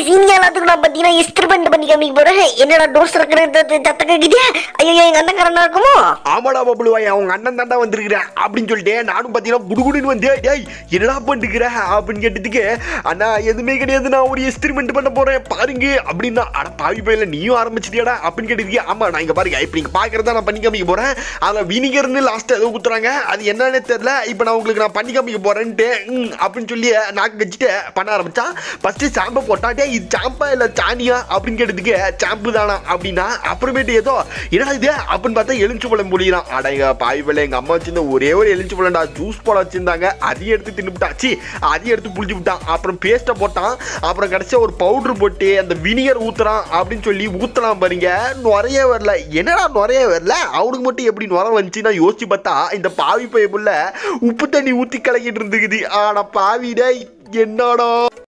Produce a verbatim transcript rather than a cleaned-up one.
Guys இங்க எல்லாத்துக்கும் நான் பாத்தீங்கன்னா எக்ஸ்பெரிமென்ட் பண்ணி காமிக்க போறேன். என்னடா டோர் சக்கறது சத்தக்க கிட்டியா? ஐயோ எங்க அண்ணன் கரண்டா இருக்குமோ? ஆமாடா பப்ளு வாய் அவங்க அண்ணன் தாண்டா வந்திருக்கிறேன் அப்படின்னு சொல்லிட்டு நானும் பாத்தீங்கன்னா குடுகுடுன்னு வந்து டேய் என்னடா பண்ணிக்கிற அப்படின்னு கேட்டதுக்கு அண்ணா எதுவுமே கிடையாது நான் ஒரு எக்ஸ்பெரிமெண்ட் பண்ண போறேன் பாருங்க அப்படின்னா அட பாவி பையில நீயும் ஆரம்பிச்சிட்டியாடா அப்படின்னு கேட்டதுக்கு ஆமா நான் இங்க பாருங்க இப்ப நீங்க பாக்குறதா நான் பண்ணி காமிக்க போறேன். அதுல வினிகர்னு லாஸ்ட் ஏதோ குத்துறாங்க அது என்னன்னு தெரியல. இப்ப நான் உங்களுக்கு நான் பண்ணி காமிக்க போறேன்ட்டு அப்படின்னு சொல்லி நாக்கு வச்சுட்டு பண்ண ஆரம்பிச்சா ஃபர்ஸ்ட் ஷாம்பு போட்டாட்டே இது ஷாம்பா இல்ல சாணியா அப்படின்னு கேட்டதுக்கு ஷாம்பு தானா அப்படின்னா அப்புறமேட்டு ஏதோ என்னடா இது அப்படின்னு பார்த்தா எலுமிச்சு பழம் புளியலாம். அடங்க பாய் பிள்ளை எங்க அம்மா வச்சிருந்த ஒரே ஒரு எலுமிச்சு பழம்டா ஜூஸ் போட வச்சிருந்தாங்க அதையும் எடுத்து தின்னுட்டாச்சு அதையும் எடுத்து புளிச்சு விட்டான். அப்புறம் பேஸ்ட்டை போட்டான் அப்புறம் கடைசியா ஒரு பவுடர் போட்டு அந்த வினிகர் ஊத்துறான் அப்படின்னு சொல்லி ஊத்தலாம் பாருங்க நுறைய வரல. என்னடா நுறைய வரல அவனுக்கு மட்டும் எப்படி நுர வந்துச்சு நான் யோசிச்சு பார்த்தா இந்த பாவி பையப்புள்ள உப்பு தண்ணி ஊத்தி கலக்கிட்டு இருந்துக்குது. ஆனா பாவிட என்னடா